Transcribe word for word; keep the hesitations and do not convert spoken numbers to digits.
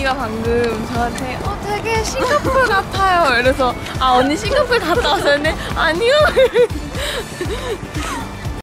언니가 방금 저한테 어 되게 싱가포르 같아요. 이래서 아 언니 싱가포르 갔다 왔었네? 아니요.